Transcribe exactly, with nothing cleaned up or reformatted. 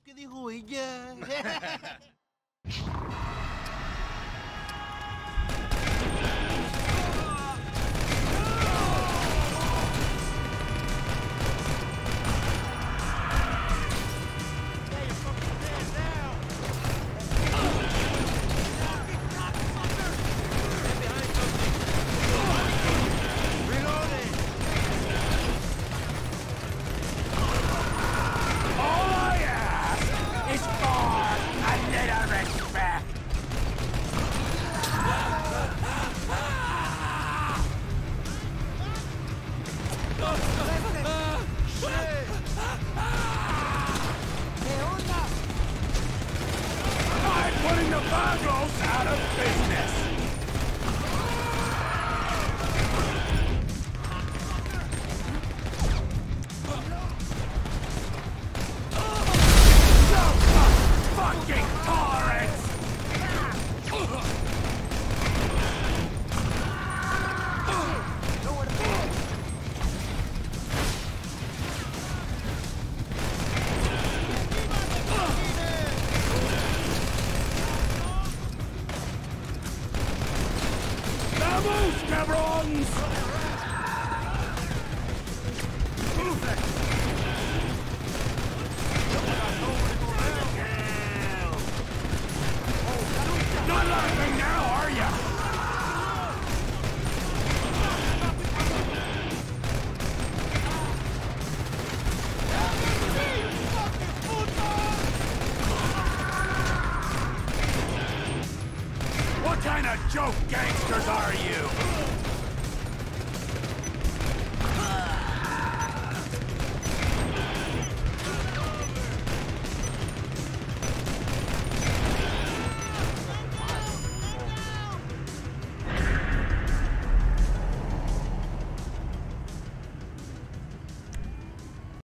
que dijo ella. Putting the Vagos out of business! No fucking tolerance! Vamos, cabrons! Not laughing now, are ya? What kind of joke gangsters are you?